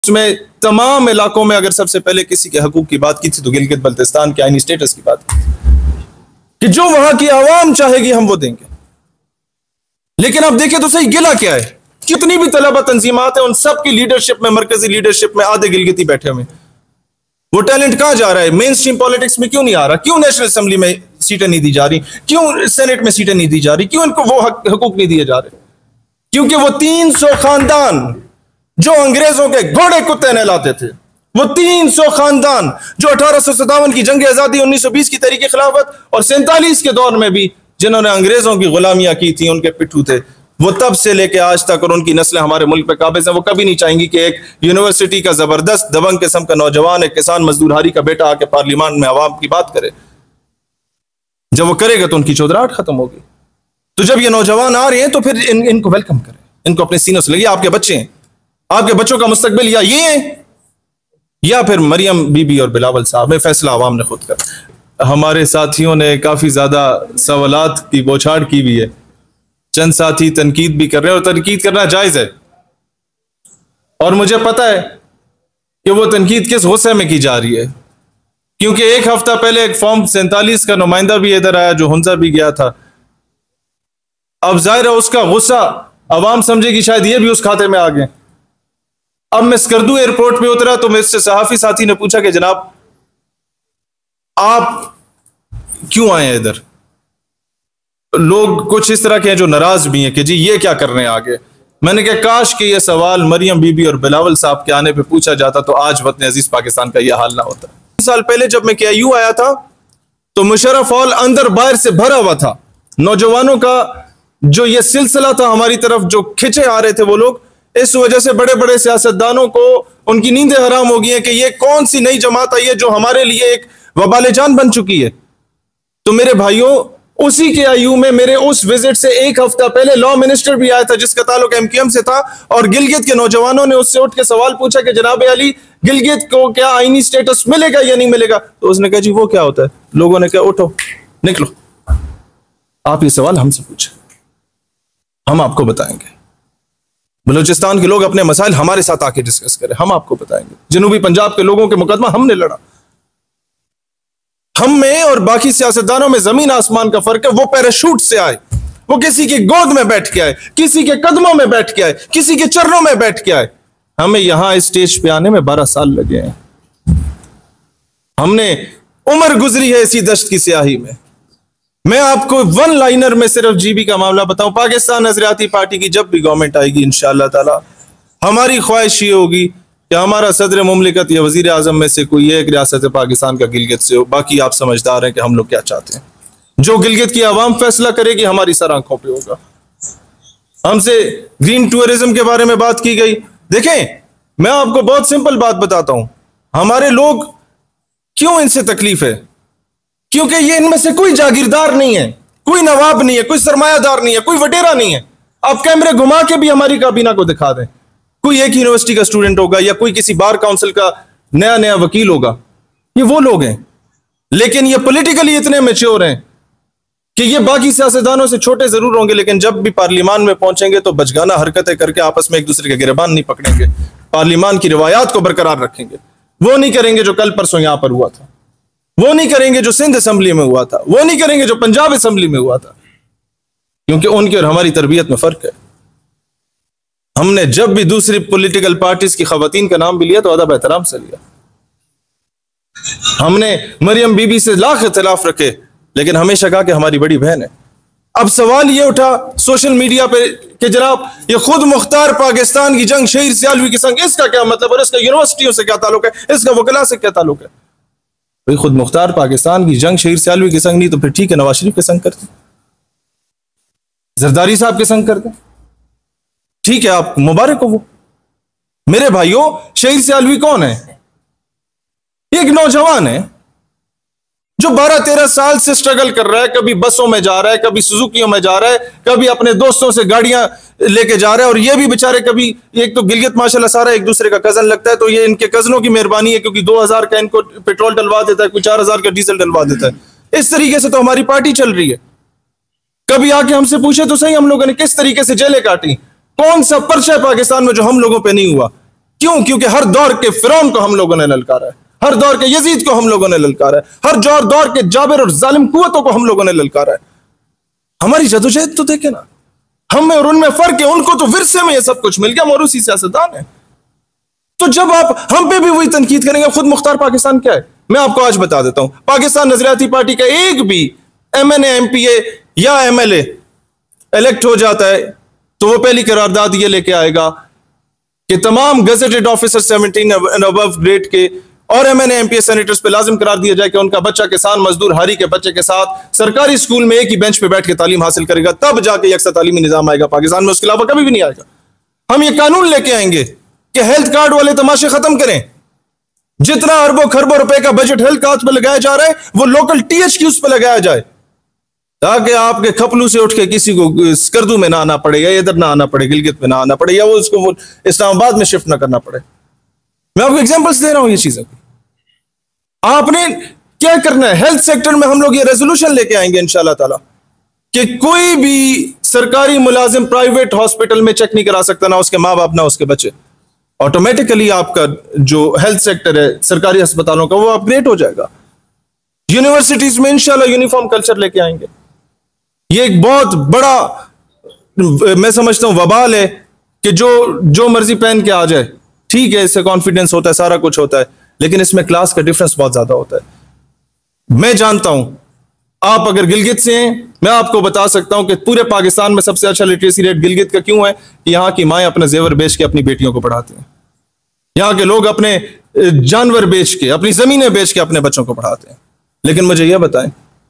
उसमें तमाम इलाकों में अगर सबसे पहले किसी के हकूक की बात की थी तो गिलगित बल्तिस्तान के आईनी स्टेटस की बात की कि जो वहां की आवाम चाहेगी हम वो देंगे। लेकिन अब देखिए तो सही गिला क्या है, कितनी भी तलबा तंजीमात है उन सब की लीडरशिप में, मरकजी लीडरशिप में आधे गिलगिती बैठे हुए। वो टैलेंट कहां जा रहा है? मेन स्ट्रीम पॉलिटिक्स में क्यों नहीं आ रहा? क्यों नेशनल असेंबली में सीटें नहीं दी जा रही? क्यों सेनेट में सीटें नहीं दी जा रही? क्यों इनको वो हकूक नहीं दिए जा रहे? क्योंकि वो 300 खानदान जो अंग्रेजों के घोड़े कुत्ते नहलाते थे, वो 300 खानदान जो 1857 की जंग आजादी, 1920 की तहरीक खिलाफत और 47 के दौर में भी जिन्होंने अंग्रेजों की गुलामियां की थी, उनके पिट्ठू थे, वो तब से लेके आज तक, और उनकी नस्लें हमारे मुल्क पे काबिज हैं। वो कभी नहीं चाहेंगी कि एक यूनिवर्सिटी का जबरदस्त दबंग किस्म का नौजवान, एक किसान मजदूर हारी का बेटा आके पार्लियामान में अवाम की बात करे। जब वो करेगा तो उनकी चौधराहट खत्म होगी। तो जब ये नौजवान आ रहे हैं तो फिर इनको वेलकम करें, इनको अपने सीनों से लगे। आपके बच्चे हैं, आपके बच्चों का मुस्तकबिल या ये है या फिर मरियम बीबी और बिलावल साहब में, फैसला आवाम ने खुद कर। हमारे साथियों ने काफी ज्यादा सवालात की बौछार की भी है, चंद साथी तनकीद भी कर रहे हैं और तनकीद करना जायज है। और मुझे पता है कि वो तनकीद किस गुस्से में की जा रही है, क्योंकि एक हफ्ता पहले एक फॉर्म 47 का नुमाइंदा भी इधर आया जो हुंजा भी गया था। अब जाहिर है उसका गुस्सा अवाम समझेगी शायद ये भी उस खाते में आ गए। अब मैं स्कर्दू एयरपोर्ट पे उतरा तो मेरे से सहाफी साथी ने पूछा कि जनाब आप क्यों आए हैं इधर? लोग कुछ इस तरह के हैं जो नाराज भी हैं कि जी ये क्या कर रहे हैं आगे। मैंने कहा काश कि यह सवाल मरियम बीबी और बिलावल साहब के आने पे पूछा जाता तो आज वतन अजीज पाकिस्तान का यह हाल ना होता। 3 साल पहले जब मैं KIU आया था तो मुशर्रफ हॉल अंदर बाहर से भरा हुआ था। नौजवानों का जो ये सिलसिला था हमारी तरफ जो खिंचे आ रहे थे वो लोग, इस वजह से बड़े बड़े सियासतदानों को उनकी नींदें हराम हो गई हैं कि ये कौन सी नई जमात आई है जो हमारे लिए एक वबाले जान बन चुकी है। तो मेरे भाइयों, उसी KIU में मेरे उस विजिट से एक हफ्ता पहले लॉ मिनिस्टर भी आया था जिसका ताल्लुक MQM से था, और गिलगित के नौजवानों ने उससे उठ के सवाल पूछा कि जनाब अली गिलगित को क्या आईनी स्टेटस मिलेगा या नहीं मिलेगा? तो उसने कहा जी वो क्या होता है? लोगों ने कहा उठो निकलो, आप ये सवाल हमसे पूछे, हम आपको बताएंगे। बलूचिस्तान के लोग अपने मसाइल हमारे साथ आके डिस्कस करें, हम आपको बताएंगे। जनूबी पंजाब के लोगों के मुकदमा हमने लड़ा। हम में और बाकी सियासतदानों में जमीन आसमान का फर्क है। वो पैराशूट से आए, वो किसी की गोद में बैठ के आए, किसी के कदमों में बैठ के आए, किसी के चरणों में बैठ के आए। हमें यहां इस स्टेज पे आने में 12 साल लगे हैं। हमने उम्र गुजरी है इसी दश्त की स्याही में। मैं आपको वन लाइनर में सिर्फ GB का मामला बताऊं। पाकिस्तान नजरियाती पार्टी की जब भी गवर्नमेंट आएगी इंशाअल्लाह ताला, हमारी ख्वाहिश ये होगी कि हमारा सदर मुमलिकत या वजीर आजम में से कोई एक रियासत पाकिस्तान का गिलगित से हो। बाकी आप समझदार हैं कि हम लोग क्या चाहते हैं। जो गिलगित की आवाम फैसला करेगी हमारी सर आंखों पे होगा। हमसे ग्रीन टूरिज्म के बारे में बात की गई। देखें, मैं आपको बहुत सिंपल बात बताता हूं, हमारे लोग क्यों इनसे तकलीफ है, क्योंकि ये इनमें से कोई जागीरदार नहीं है, कोई नवाब नहीं है, कोई सरमायादार नहीं है, कोई वडेरा नहीं है। आप कैमरे घुमा के भी हमारी काबीना को दिखा दें, कोई एक यूनिवर्सिटी का स्टूडेंट होगा या कोई किसी बार काउंसिल का नया नया वकील होगा, ये वो लोग हैं। लेकिन ये पॉलिटिकली इतने मैच्योर हैं कि ये बाकी सियासतदानों से छोटे जरूर होंगे, लेकिन जब भी पार्लियामान में पहुंचेंगे तो बचगाना हरकतें करके आपस में एक दूसरे के गिरबान नहीं पकड़ेंगे, पार्लियामान की रिवायात को बरकरार रखेंगे। वो नहीं करेंगे जो कल परसों यहां पर हुआ था, वो नहीं करेंगे जो सिंध असेंबली में हुआ था, वो नहीं करेंगे जो पंजाब असेंबली में हुआ था, क्योंकि उनकी और हमारी तरबियत में फर्क है। हमने जब भी दूसरी पॉलिटिकल पार्टीज की खवातीन का नाम भी लिया तो अदब एहतराम से लिया। हमने मरियम बीबी से लाख इख्तिलाफ रखे, लेकिन हमेशा कहा कि हमारी बड़ी बहन है। अब सवाल ये उठा सोशल मीडिया पे कि जनाब ये खुद मुख्तार पाकिस्तान की जंग शहीद सियालवी की संग, इसका क्या मतलब, और इसका यूनिवर्सिटियों से क्या ताल्लुक है, इसका वकला से क्या ताल्लुक है? भाई खुद मुख्तार पाकिस्तान की जंग शहीद सियालवी के संग नहीं तो फिर ठीक है नवाज शरीफ के संग करते, जरदारी साहब के संग करते, ठीक है आप मुबारक हो। वो मेरे भाइयों, शहीद सियालवी कौन है? एक नौजवान है जो 12-13 साल से स्ट्रगल कर रहा है। कभी बसों में जा रहा है, कभी सुजुकियों में जा रहा है, कभी अपने दोस्तों से गाड़ियां लेके जा रहा है। और ये भी बेचारे कभी, एक तो गिलगित माशाल्लाह सारा एक दूसरे का कजन लगता है, तो ये इनके कजनों की मेहरबानी है क्योंकि 2000 का इनको पेट्रोल डलवा देता है, कोई 4000 का डीजल डलवा देता है। इस तरीके से तो हमारी पार्टी चल रही है। कभी आके हमसे पूछे तो सही, हम लोगों ने किस तरीके से जेलें काटी, कौन सा पर्चा है पाकिस्तान में जो हम लोगों पे नहीं हुआ? क्यों? क्योंकि हर दौर के फिरौन को हम लोगों ने ललकारा है, हर दौर के यजीद को हम लोगों ने ललकारा है, हर दौर के जाबिर और जालिम कुव्वतों को हम लोगों ने ललकारा है। हमारी जदोजहद तो देखे ना, हम में और उनमें फर्क है। उनको तो विरसे में ये सब कुछ मिल गया, मौरूसी सियासतदान है। तो जब आप हम पे भी वही तनकीद करेंगे, खुद मुख्तार पाकिस्तान क्या है मैं आपको आज बता देता हूं। पाकिस्तान नजरियाती पार्टी का एक भी MNA MPA या MLA इलेक्ट हो जाता है तो वो पहली करारदाद ये लेके आएगा कि तमाम gazetted officer 17 and above grade के और MNA MPA सेनेटर्स पे लाजिम करार दिया जाए कि उनका बच्चा किसान मजदूर हारी के बच्चे के साथ सरकारी स्कूल में एक ही बेंच पे बैठ के तालीम हासिल करेगा, तब जाके यकसा तालीमी निजाम आएगा पाकिस्तान में, उसके अलावा कभी भी नहीं आएगा। हम ये कानून लेके आएंगे कि हेल्थ कार्ड वाले तमाशे खत्म करें। जितना अरबों खरबों रुपए का बजट हेल्थ कार्ड पे लगाया जा रहा है वो लोकल THQs पे लगाया जाए, ताकि आपके खपलू से उठ के किसी को स्कर्दू में ना आना पड़े, या इधर ना आना पड़े, गिलगित में ना आना पड़े, या वो उसको इस्लामाबाद में शिफ्ट ना करना पड़े। मैं आपको एग्जांपल्स दे रहा हूं ये चीजें। आपने क्या करना है, हेल्थ सेक्टर में हम लोग ये रेजोल्यूशन लेके आएंगे इंशाल्लाह ताला कि कोई भी सरकारी मुलाजिम प्राइवेट हॉस्पिटल में चेक नहीं करा सकता, ना उसके माँ बाप ना उसके बच्चे। ऑटोमेटिकली आपका जो हेल्थ सेक्टर है सरकारी अस्पतालों का वो अपग्रेड हो जाएगा। यूनिवर्सिटीज में इंशाल्लाह यूनिफॉर्म कल्चर लेके आएंगे। ये एक बहुत बड़ा मैं समझता हूं वबाल है कि जो मर्जी पहन के आ जाए, ठीक है इससे कॉन्फिडेंस होता है, सारा कुछ होता है, लेकिन इसमें क्लास का डिफरेंस बहुत ज्यादा होता है। मैं जानता हूं, आप अगर गिलगित से हैं, मैं आपको बता सकता हूं कि पूरे पाकिस्तान में सबसे अच्छा लिटरेसी रेट गिलगित का क्यों है कि यहां की माएं अपने जेवर बेच के अपनी बेटियों को पढ़ाती हैं। यहां के लोग अपने जानवर बेच के, अपनी जमीनें बेच के अपने बच्चों को पढ़ाते हैं। लेकिन मुझे यह बताएं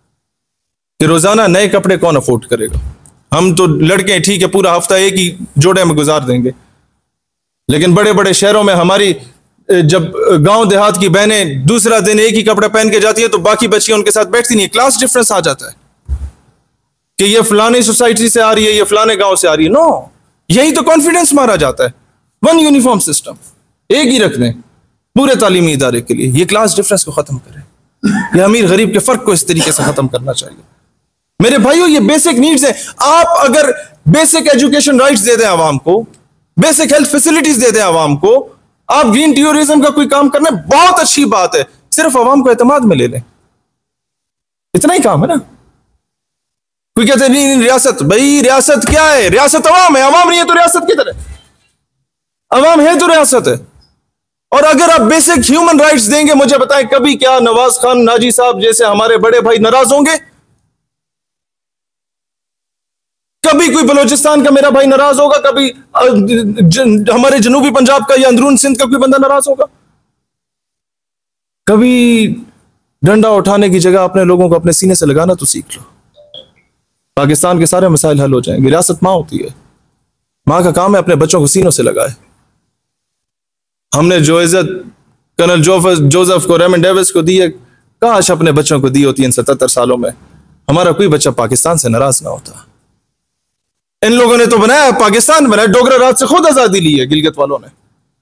कि रोजाना नए कपड़े कौन अफोर्ड करेगा? हम तो लड़के ठीक है पूरा हफ्ता एक ही जोड़े में गुजार देंगे, लेकिन बड़े बड़े शहरों में हमारी जब गांव देहात की बहनें दूसरा दिन एक ही कपड़े पहन के जाती है तो बाकी बच्चियां उनके साथ बैठती नहीं। क्लास डिफरेंस आ जाता है कि ये फलाने सोसाइटी से आ रही है, ये फलाने गांव से आ रही है। नो, यही तो कॉन्फिडेंस मारा जाता है। वन यूनिफॉर्म सिस्टम एक ही रख दें पूरे तालीमी इदारे के लिए। ये क्लास डिफरेंस को खत्म करें, ये अमीर गरीब के फर्क को इस तरीके से खत्म करना चाहिए। मेरे भाइयों, ये बेसिक नीड्स है। आप अगर बेसिक एजुकेशन राइट्स दे दें आवाम को, बेसिक हेल्थ फैसिलिटीज दे दें आवाम को, आप ग्रीन टूरिज्म का कोई काम करना है बहुत अच्छी बात है, सिर्फ आवाम को एतमाद में ले लें, इतना ही काम है ना। कोई कहते नहीं, नहीं रियासत, भाई रियासत क्या है? रियासत अवाम है, अवाम नहीं है तो रियासत की तरह, अवाम है तो रियासत है। और अगर आप बेसिक ह्यूमन राइट्स देंगे, मुझे बताएं कभी क्या नवाज खान नाजी साहब जैसे हमारे बड़े भाई नाराज होंगे? कभी कोई बलोचिस्तान का मेरा भाई नाराज होगा? कभी हमारे जनूबी पंजाब का या अंदरून सिंध का कोई बंदा नाराज होगा? कभी डंडा उठाने की जगह अपने लोगों को अपने सीने से लगाना तो सीख लो, पाकिस्तान के सारे मसाइल हल हो जाएंगे। रियासत मां होती है, मां का काम है अपने बच्चों को सीनों से लगाए। हमने जो इज्जत कर्नल जोसेफ को, रेमंड डेविस को दी है, काश अपने बच्चों को दी होती इन 77 सालों में, हमारा कोई बच्चा पाकिस्तान से नाराज ना होता। इन लोगों ने तो बनाया, पाकिस्तान बनाया, डोगरा राज से खुद आजादी ली है गिलगित वालों ने।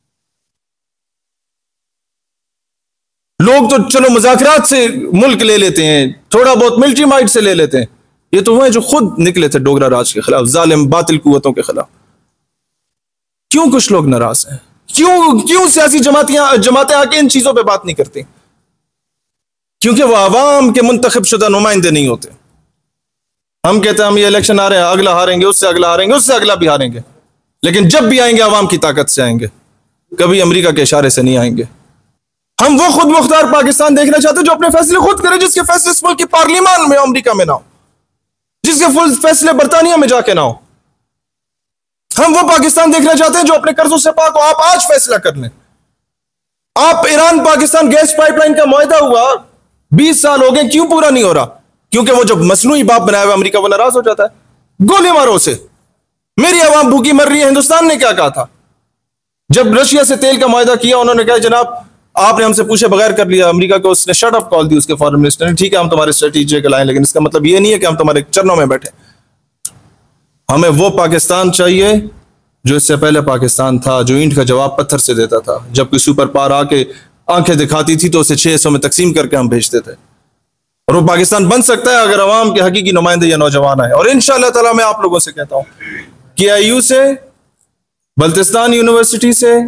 लोग तो चलो मुज़ाकरात से मुल्क ले लेते हैं, थोड़ा बहुत मिलिट्री माइट से ले लेते हैं, ये तो वो है जो खुद निकले थे डोगरा राज के खिलाफ, जालिम बातिल कुव्वतों के खिलाफ। क्यों कुछ लोग नाराज हैं? क्यों सियासी जमातें आके इन चीजों पे बात नहीं करती? क्योंकि वो आवाम के मुंतखब शुदा नुमाइंदे नहीं होते। हम कहते हैं हम ये इलेक्शन आ रहे हैं, अगला हारेंगे, उससे अगला हारेंगे, उससे अगला भी हारेंगे, लेकिन जब भी आएंगे आवाम की ताकत से आएंगे, कभी अमेरिका के इशारे से नहीं आएंगे। हम वो खुद मुख्तार पाकिस्तान देखना चाहते हैं जो अपने फैसले खुद करे, जिसके फैसले इस मुल्क की पार्लियामान में अमेरिका में ना हो, जिसके फुल फैसले बर्तानिया में जाके ना हो। हम वो पाकिस्तान देखना चाहते हैं जो अपने कर्जों से पाक हो। आप आज फैसला कर लें। आप ईरान पाकिस्तान गैस पाइपलाइन का मुआहदा हुआ, 20 साल हो गए, क्यों पूरा नहीं हो रहा? क्योंकि वो जब मसनूई बाप बनाया हुआ अमेरिका वो नाराज हो जाता है। गोली मारो उसे, मेरी आवाम भूखी मर रही है। हिंदुस्तान ने क्या कहा था जब रशिया से तेल का मुआहदा किया? उन्होंने कहा जनाब आपने हमसे पूछे बगैर कर लिया। अमेरिका को उसने शट अप कॉल दी, उसके फॉरेन मिनिस्टर ने। ठीक है हम तुम्हारे स्ट्रेटेजी लाएं, लेकिन इसका मतलब ये नहीं है कि हम तुम्हारे चरणों में बैठे। हमें वो पाकिस्तान चाहिए जो इससे पहले पाकिस्तान था, जो ईंट का जवाब पत्थर से देता था। जब कोई सुपर पावर आके आंखें दिखाती थी तो उसे 6 हिस्सों में तकसीम करके हम भेजते थे। और वो पाकिस्तान बन सकता है अगर अवाम के हकीकी नुमाइंदे या नौजवान आए। और इंशाअल्लाह ताला मैं आप लोगों से कहता हूं कि IU से, बल्तिस्तान यूनिवर्सिटी से,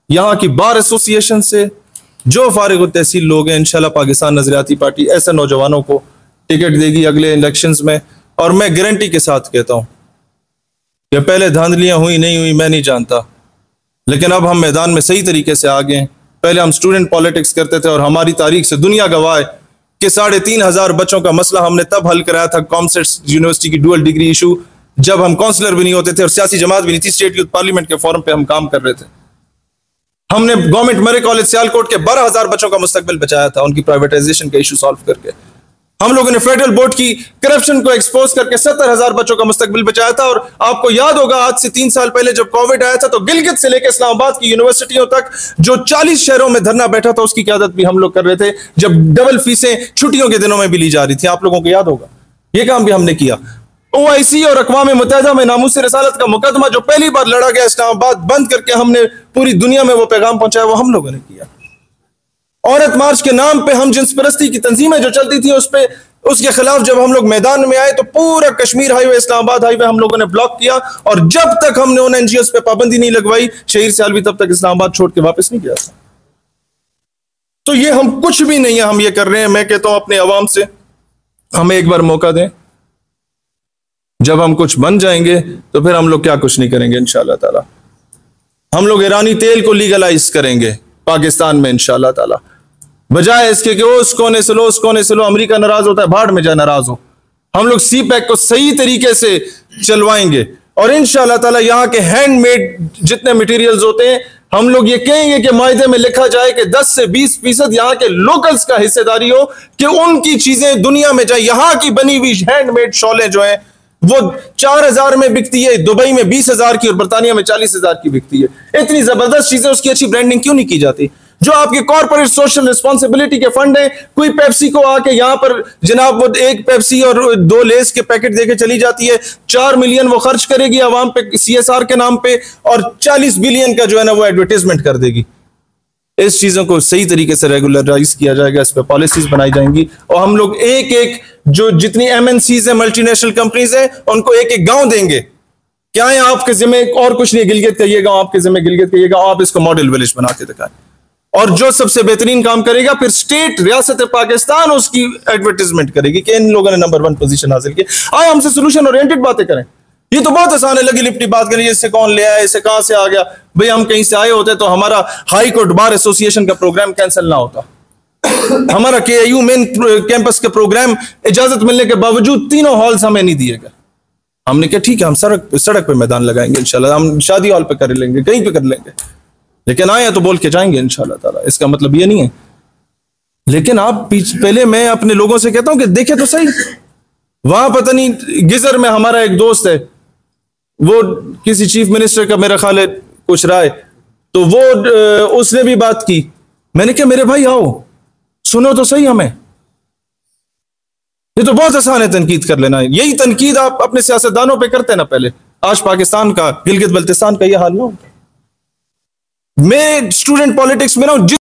यहाँ की बार एसोसिएशन से, जो फारिग तहसील लोग हैं, इंशाल्लाह पाकिस्तान नजरियाती पार्टी ऐसे नौजवानों को टिकट देगी अगले इलेक्शंस में। और मैं गारंटी के साथ कहता हूं कि पहले धांधलियां हुई नहीं हुई मैं नहीं जानता, लेकिन अब हम मैदान में सही तरीके से आ गए हैं। पहले हम स्टूडेंट पॉलिटिक्स करते थे और हमारी तारीख से दुनिया गवाह है कि 3,500 बच्चों का मसला हमने तब हल कराया था कॉमसेट्स यूनिवर्सिटी की डुअल डिग्री इशू, जब हम काउंसलर भी नहीं होते थे और सियासी जमात भी नहीं थी, स्टेट यूथ पार्लियामेंट के फोरम पे हम काम कर रहे थे। हमने गवर्नमेंट मरे कॉलेज सियालकोट के 12,000 बच्चों का मुस्तकबिल बचाया था उनकी प्राइवेटाइजेशन का इशू सॉल्व करके। हम लोगों ने फेडरल बोर्ड की करप्शन को एक्सपोज करके 70,000 बच्चों का मुस्तकबिल बचाया था। और आपको याद होगा आज से 3 साल पहले जब कोविड आया था तो गिलगित से लेकर इस्लामाबाद की यूनिवर्सिटियों तक जो 40 शहरों में धरना बैठा था उसकी क़यादत भी हम लोग कर रहे थे, जब डबल फीसें छुट्टियों के दिनों में भी ली जा रही थी। आप लोगों को याद होगा, यह काम भी हमने किया। OIC और अक़वाम मुत्तहिदा में नामूस रसालत का मुकदमा जो पहली बार लड़ा गया इस्लामाबाद बंद करके हमने पूरी दुनिया में वो पैगाम पहुंचाया, वो हम लोगों ने किया। औरत मार्च के नाम पे हम जिन्स परस्ती की तंजीमें जो चलती थी उसके खिलाफ जब हम लोग मैदान में आए तो पूरा कश्मीर हाईवे इस्लामाबाद हाईवे हम लोगों ने ब्लॉक किया। और जब तक हमने उन NGOs पे पाबंदी नहीं लगवाई, शहीर सियालवी तब तक इस्लामाबाद छोड़ के वापस नहीं गया था। तो ये हम कुछ भी नहीं है, हम ये कर रहे हैं। मैं कहता हूं अपने अवाम से हमें एक बार मौका दें, जब हम कुछ बन जाएंगे तो फिर हम लोग क्या कुछ नहीं करेंगे इंशाअल्लाह ताला। हम लोग ईरानी तेल को लीगलाइज करेंगे पाकिस्तान में इंशाअल्लाह ताला, बजाय इसके कि उस कोने से लो, अमेरिका नाराज होता है, भाड़ में जाए नाराज हो। हम लोग CPEC को सही तरीके से चलवाएंगे और इंशाअल्लाह ताला यहाँ के हैंडमेड जितने मटेरियल्स होते हैं हम लोग ये कहेंगे कि मायदे में लिखा जाए कि 10 से 20% यहाँ के लोकल्स का हिस्सेदारी हो, कि उनकी चीजें दुनिया में जाए। यहाँ की बनी हुई हैंडमेड शॉलें जो हैं वो 4,000 में बिकती है, दुबई में 20,000 की और बर्तानिया में 40,000 की बिकती है। इतनी जबरदस्त चीजें, उसकी अच्छी ब्रांडिंग क्यों नहीं की जाती? जो आपके कॉर्पोरेट सोशल रिस्पांसिबिलिटी के फंड है, कोई पेप्सी को आके यहां पर जनाब वो एक पेप्सी और 2 लेस के पैकेट देके चली जाती है, 4 मिलियन वो खर्च करेगी आवाम पे CSR के नाम पे और 40 बिलियन का जो है ना वो एडवर्टाइजमेंट कर देगी। इस चीजों को सही तरीके से रेगुलराइज किया जाएगा, इस पे पॉलिसीज बनाई जाएंगी और हम लोग एक एक जो जितनी MNCs है, मल्टीनेशनल कंपनीज है, उनको एक एक गांव देंगे। क्या है आपके जिम्मे, और कुछ नहीं, गिलगित का ये गांव आपके जिम्मे, गिलगित का ये गांव, आप इसको मॉडल विलेज बना के दिखाएं। और जो सबसे बेहतरीन काम करेगा फिर स्टेट रियासत पाकिस्तान उसकी एडवर्टाइजमेंट करेगी कि इन लोगों ने नंबर 1 पोजीशन हासिल की। आए हमसे सोल्यूशन ओरिएंटेड बातें करें। ये तो बहुत आसान है, लगी लिपटी बात करिए, इससे कौन ले आया, इससे कहां से आ गया। भाई हम कहीं से आए होते तो हमारा हाई कोर्ट बार एसोसिएशन का प्रोग्राम कैंसिल ना होता, हमारा KIU मेन कैंपस के प्रोग्राम इजाजत मिलने के बावजूद 3 हॉल्स हमें नहीं दिए गए। हमने कहा ठीक है, हम सड़क पे मैदान लगाएंगे इंशाल्लाह, हम शादी हॉल पे कर लेंगे, कहीं पे कर लेंगे, लेकिन आए तो बोल के जाएंगे इंशाल्लाह ताला। इसका मतलब ये नहीं है। लेकिन आप पहले मैं अपने लोगों से कहता हूं कि देखे तो सही, वहां पता नहीं गिजर में हमारा एक दोस्त है, वो किसी चीफ मिनिस्टर का मेरा ख्याल है कुछ राय, तो वो उसने भी बात की। मैंने कहा मेरे भाई आओ सुनो तो सही हमें, ये तो बहुत आसान है तनकीद कर लेना। यही तनकीद आप अपने सियासतदानों पे करते ना पहले, आज पाकिस्तान का गिलगित बल्तिस्तान का यह हाल ना होता। मैं स्टूडेंट पॉलिटिक्स में ना हूं।